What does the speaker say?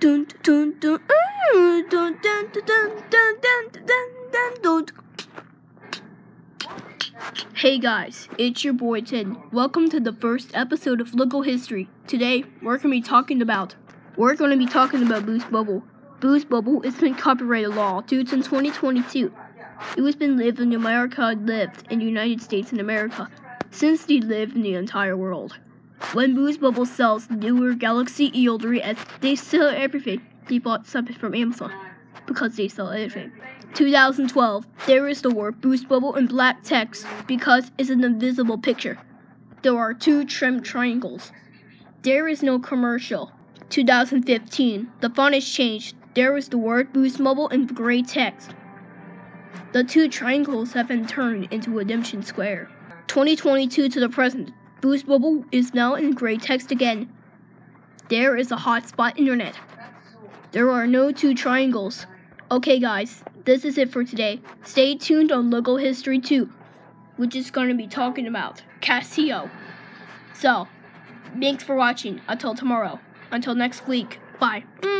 dun dun dun dun dun dun dun dun dun dun. Hey guys, it's your boy Tin. Welcome to the first episode of Local History. Today we're gonna be talking about Boost Bubble. Boost Bubble has been copyrighted law due since 2022. It has been lived in America, lived in the United States and America since they lived in the entire world. When Boost Bubble sells newer Galaxy EL3S, they sell everything. They bought something from Amazon because they sell everything. 2012, there is the word Boost Bubble in black text because it's an invisible picture. There are two trimmed triangles. There is no commercial. 2015, the font is changed. There is the word Boost Bubble in gray text. The two triangles have been turned into Redemption Square. 2022 to the present, Boost Bubble is now in gray text again. There is a hotspot internet. There are no two triangles. Okay guys, this is it for today. Stay tuned on Local History 2, which is going to be talking about Casio. So, thanks for watching. Until tomorrow. Until next week. Bye.